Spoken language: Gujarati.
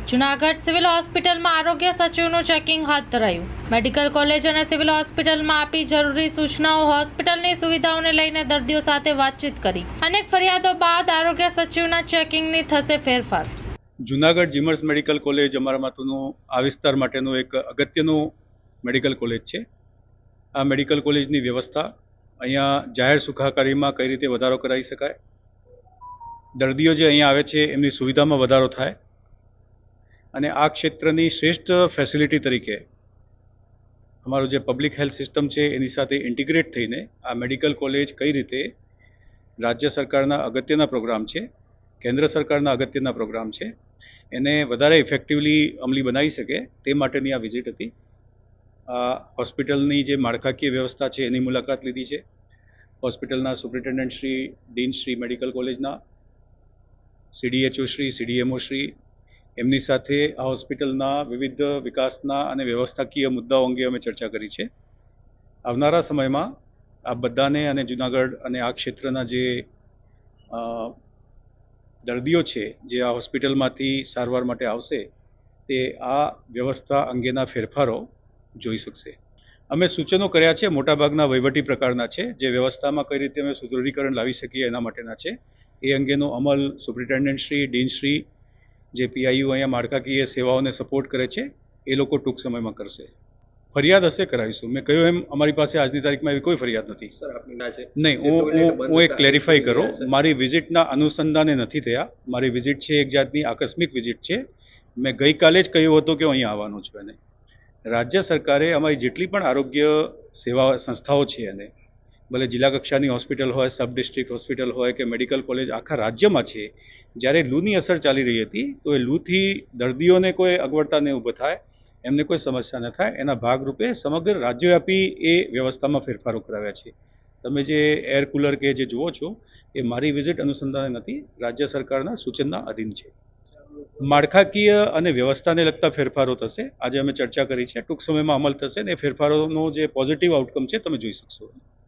જૂનાગઢ સિવિલ હોસ્પિટલમાં આરોગ્ય સચિવનું ચેકિંગ હાથ ધરાયું। મેડિકલ કોલેજ અને સિવિલ હોસ્પિટલમાં આપી જરૂરી સૂચનાઓ, હોસ્પિટલની સુવિધાઓને લઈને દર્દીઓ સાથે વાતચીત કરી। અનેક ફરિયાદો બાદ આરોગ્ય સચિવના ચેકિંગની થશે ફેરફાર। જૂનાગઢ જીમર્સ મેડિકલ કોલેજ અમારા માટેનું આ વિસ્તાર માટેનું એક અગત્યનું મેડિકલ કોલેજ છે। આ મેડિકલ કોલેજની વ્યવસ્થા અહીંયા જાહેર સુખાકારીમાં કઈ રીતે વધારો કરાવી શકાય, દર્દીઓ જે અહીંયા આવે છે એમની સુવિધામાં વધારો થાય અને આ ક્ષેત્રની શ્રેષ્ઠ ફેસિલિટી તરીકે અમારું જે પબ્લિક હેલ્થ સિસ્ટમ છે એની સાથે ઇન્ટિગ્રેટ થઈને આ મેડિકલ કોલેજ કઈ રીતે રાજ્ય સરકારના અગત્યના પ્રોગ્રામ છે, કેન્દ્ર સરકારના અગત્યના પ્રોગ્રામ છે, એને વધારે ઇફેક્ટિવલી અમલી બનાવી શકે તે માટેની આ વિઝિટ હતી। હોસ્પિટલની જે માળખાકીય વ્યવસ્થા છે એની મુલાકાત લીધી છે। હોસ્પિટલના superintendent Shri, dean Shri medical કોલેજના, CDHO શ્રી, CDMO શ્રી, એમની સાથે આ હોસ્પિટલના વિવિધ વિકાસના અને વ્યવસ્થાકીય મુદ્દાઓ અંગે અમે ચર્ચા કરી છે। આવનારા સમયમાં આ બધાને અને જૂનાગઢ અને આ ક્ષેત્રના જે દર્દીઓ છે જે આ હોસ્પિટલમાંથી સારવાર માટે આવશે તે આ વ્યવસ્થા અંગેના ફેરફારો જોઈ શકશે। અમે સૂચનો કર્યા છે, મોટાભાગના વહીવટી પ્રકારના છે, જે વ્યવસ્થામાં કઈ રીતે અમે સુદૃઢીકરણ લાવી શકીએ એના માટેના છે। એ અંગેનો અમલ સુપ્રિન્ટેન્ડન્ટ શ્રી, ડીન શ્રી, જે PIU અહીંયા માળખાકીય સેવાઓને સપોર્ટ કરે છે એ લોકો ટૂંક સમયમાં કરશે। ફરિયાદ હશે કરાવીશું। મેં કહ્યું એમ અમારી પાસે આજની તારીખમાં એવી કોઈ ફરિયાદ નથી સર। આપની ના છે? નહીં, હું એક ક્લેરિફાઈ કરું, મારી વિઝિટના અનુસંધાને નથી થયા। મારી વિઝિટ છે એક જાતની આકસ્મિક વિઝિટ છે। મેં ગઈકાલે જ કહ્યું હતું કે હું અહીંયા આવવાનો છું। એને રાજ્ય સરકારે અમારી જેટલી પણ આરોગ્ય સેવા સંસ્થાઓ છે એને ભલે જિલ્લા કક્ષાની હોસ્પિટલ હોય, સબ ડિસ્ટ્રિક્ટ હોસ્પિટલ હોય કે મેડિકલ કોલેજ આખા રાજ્યમાં છે, જ્યારે લૂની અસર ચાલી રહી હતી તો એ લૂથી દર્દીઓને કોઈ અગવડતા ન ઊભી થાય, એમને કોઈ સમસ્યા ન થાય એના ભાગરૂપે સમગ્ર રાજ્યવ્યાપી એ વ્યવસ્થામાં ફેરફારો કરાવ્યા છે। તમે જે એર કુલર કે જે જુઓ છો એ મારી વિઝિટ અનુસંધાને નથી, રાજ્ય સરકારના સૂચનના અધીન છે। માળખાકીય અને વ્યવસ્થાને લગતા ફેરફારો થશે, આજે અમે ચર્ચા કરી છે, ટૂંક સમયમાં અમલ થશે ને એ ફેરફારોનો જે પોઝિટિવ આઉટકમ છે તમે જોઈ શકશો।